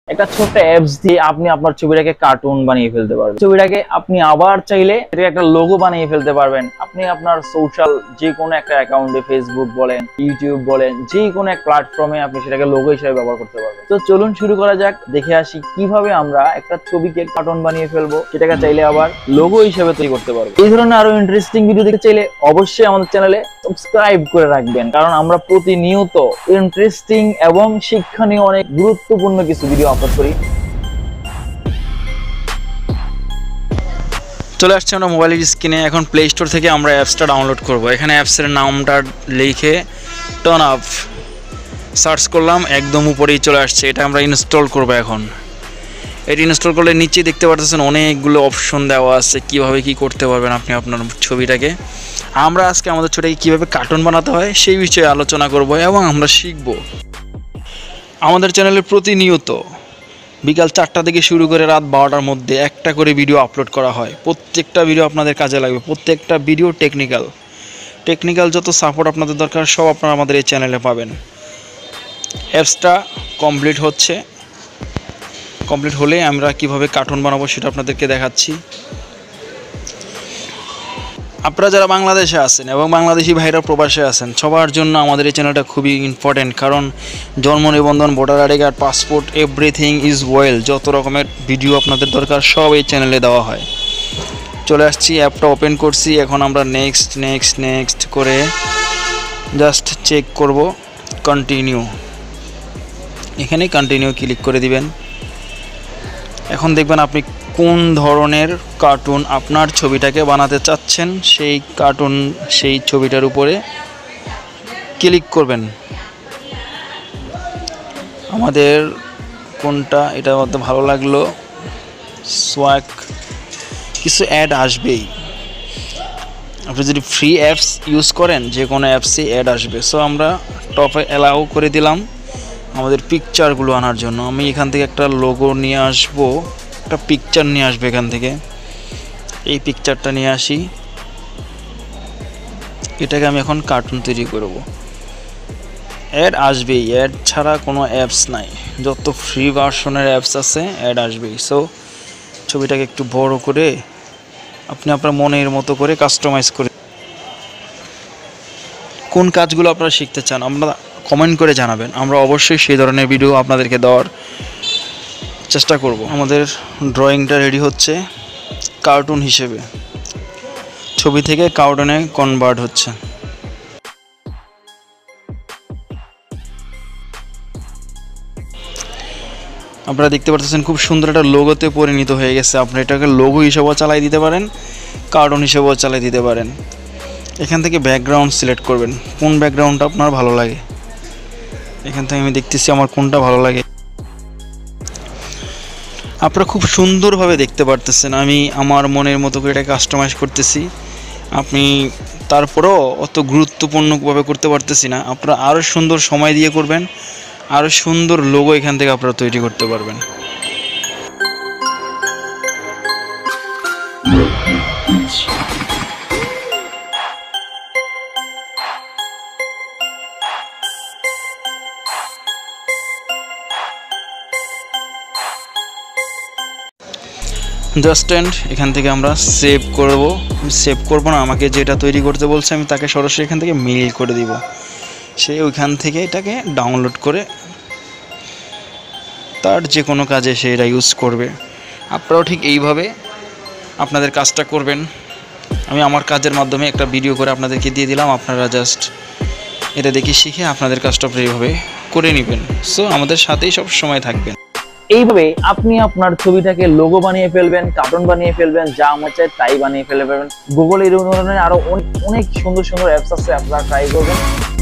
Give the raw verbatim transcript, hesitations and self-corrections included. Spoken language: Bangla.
একটা ছোট্ট অ্যাপস দিয়ে আপনি আপনার ছবিটাকে কার্টুন বানিয়ে ফেলতে পারবেন। ছবিটাকে আপনি আবার চাইলে এটাকে একটা লোগো বানিয়ে ফেলতে পারবেন। আপনি আপনার সোশ্যাল যে কোনো একটা অ্যাকাউন্টে, ফেসবুক বলেন, ইউটিউব বলেন, যে কোনো এক প্ল্যাটফর্মে আপনি সেটাকে লোগো হিসেবে ব্যবহার করতে পারবেন। তো চলুন শুরু করা যাক, দেখে আসি কিভাবে আমরা একটা ছবিকে কার্টুন বানিয়ে ফেলবো, সেটাকে চাইলে আবার লোগো হিসেবে তৈরি করতে পারবো। এই ধরনের আরো ইন্টারেস্টিং ভিডিও দেখতে চাইলে অবশ্যই আমাদের চ্যানেলে সাবস্ক্রাইব করে রাখবেন, কারণ আমরা প্রতিনিয়ত ইন্টারেস্টিং এবং শিক্ষণীয় অনেক গুরুত্বপূর্ণ কিছু ভিডিও আপলোড করি। চলে আসছে আমরা মোবাইলের স্ক্রিনে। এখন প্লে স্টোর থেকে আমরা অ্যাপসটা ডাউনলোড করব। এখানে অ্যাপসের নামটা লিখে টার্ন আপ সার্চ করলাম, একদম উপরেই চলে আসছে। এটা আমরা ইনস্টল করব। এখন এটি ইনস্টল করলে নিচে দেখতে পাচ্ছেন অনেকগুলো অপশন দেওয়া আছে, কিভাবে কি করতে পারবেন আপনি আপনার ছবিটাকে। আমরা আজকে আমাদের ছবিটাকে কীভাবে কার্টুন বানাতে হয় সেই বিষয়ে আলোচনা করব এবং আমরা শিখব। আমাদের চ্যানেলে প্রতিনিয়ত বিকাল চারটা থেকে শুরু করে রাত বারোটার মধ্যে একটা করে ভিডিও আপলোড করা হয়। প্রত্যেকটা ভিডিও আপনাদের কাজে লাগবে, প্রত্যেকটা ভিডিও টেকনিক্যাল টেকনিক্যাল যত সাপোর্ট আপনাদের দরকার সব আপনারা আমাদের এই চ্যানেলে পাবেন। অ্যাপসটা কমপ্লিট হচ্ছে, কমপ্লিট হলে আমরা কিভাবে কার্টুন বানাবো সেটা আপনাদেরকে দেখাচ্ছি। আপনারা যারা বাংলাদেশে আছেন এবং বাংলাদেশি ভাইরা প্রবাসে আছেন, সবার জন্য আমাদের এই চ্যানেলটা খুবই ইম্পর্টেন্ট, কারণ জন্ম নিবন্ধন, voter ID card, passport, everything is well, যত রকমের ভিডিও আপনাদের দরকার সব এই চ্যানেলে দেওয়া হয়। চলে আসছি, অ্যাপটা ওপেন করছি। এখন আমরা নেক্সট নেক্সট নেক্সট করে জাস্ট চেক করব, কন্টিনিউ। এখানে কন্টিনিউ ক্লিক করে দিবেন। এখন দেখবেন আপনি কোন ধরনের কার্টুন আপনার ছবিটাকে বানাতে চাচ্ছেন, সেই কার্টুন সেই ছবিটার উপরে ক্লিক করবেন। আমাদের কোনটা এটা মধ্যে ভালো লাগলো, সোয়াক কিছু অ্যাড আসবেই। আপনি যদি ফ্রি অ্যাপস ইউজ করেন যে কোনো অ্যাপসে অ্যাড আসবে। সো আমরা টপে অ্যালাউ করে দিলাম আমাদের পিকচারগুলো আনার জন্য। আমি এখান থেকে একটা লোগো নিয়ে আসবো, একটা পিকচার নিয়ে আসবে এখান থেকে। এই পিকচারটা নিয়ে আসি, এটাকে আমি এখন কার্টুন তৈরি করব। অ্যাড আসবেই, অ্যাড ছাড়া কোনো অ্যাপস নাই। যত ফ্রি ভার্সনের অ্যাপস আছে অ্যাড আসবেই। সো ছবিটাকে একটু বড় করে আপনি আপনার মনের মতো করে কাস্টমাইজ করে কোন কাজগুলো আপনারা শিখতে চান আপনারা কমেন্ট করে জানাবেন। আমরা অবশ্যই সেই ধরনের ভিডিও আপনাদেরকে দেওয়ার চেষ্টা করব। আমাদের ড্রয়িংটা রেডি হচ্ছে কার্টুন হিসেবে, ছবি থেকে কার্টুনে কনভার্ট হচ্ছে। আপনারা দেখতে পাচ্ছেন খুব সুন্দর একটা লোগোতে পরিণত হয়ে গেছে। আপনি এটাকে লোগো হিসেবেও চালাই দিতে পারেন, কার্টুন হিসেবেও চালাই দিতে পারেন। এখান থেকে ব্যাকগ্রাউন্ড সিলেক্ট করবেন, কোন ব্যাকগ্রাউন্ডটা আপনার ভালো লাগে। এখান থেকে আমি দেখতেছি আমার কোনটা ভালো লাগে। আপনারা খুব সুন্দরভাবে দেখতে পারতেছেন আমি আমার মনের মতো করে এটা কাস্টমাইজ করতেছি। আপনি তারপরেও অত গুরুত্বপূর্ণভাবে করতে পারতেছি না, আপনারা আরও সুন্দর সময় দিয়ে করবেন, আরও সুন্দর লোগো এখান থেকে আপনারা তৈরি করতে পারবেন। জাস্ট এন্ড এখান থেকে আমরা সেভ করব। সেভ করব না, আমাকে যেটা তৈরি করতে বলছে আমি তাকে সরাসরি এখান থেকে মেইল করে দিব। সে ওইখান থেকে এটাকে ডাউনলোড করে তার যে কোনো কাজে সে এটা ইউজ করবে। আপনারাও ঠিক এইভাবে আপনাদের কাজটা করবেন। আমি আমার কাজের মাধ্যমে একটা ভিডিও করে আপনাদেরকে দিয়ে দিলাম, আপনারা জাস্ট এটা দেখে শিখে আপনাদের কাজটা এইভাবে করে নেবেন। সো আমাদের সাথেই সব সময় থাকবেন। এইভাবে আপনি আপনার ছবিটাকে লোগো বানিয়ে ফেলবেন, কার্টুন বানিয়ে ফেলবেন, যা আমার চাই তাই বানিয়ে ফেলবেন। গুগল এই ধরনের আরো অনেক সুন্দর সুন্দর অ্যাপস আছে, আপনারা ট্রাই করবেন।